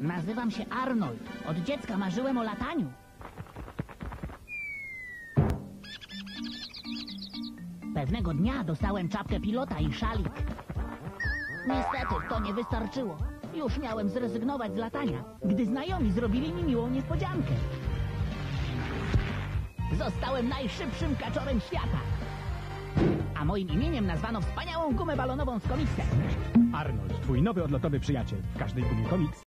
Nazywam się Arnold. Od dziecka marzyłem o lataniu. Pewnego dnia dostałem czapkę pilota i szalik. Niestety, to nie wystarczyło. Już miałem zrezygnować z latania, gdy znajomi zrobili mi miłą niespodziankę. Zostałem najszybszym kaczorem świata. A moim imieniem nazwano wspaniałą gumę balonową z komiksem. Arnold, twój nowy odlotowy przyjaciel. W każdej gumie komiks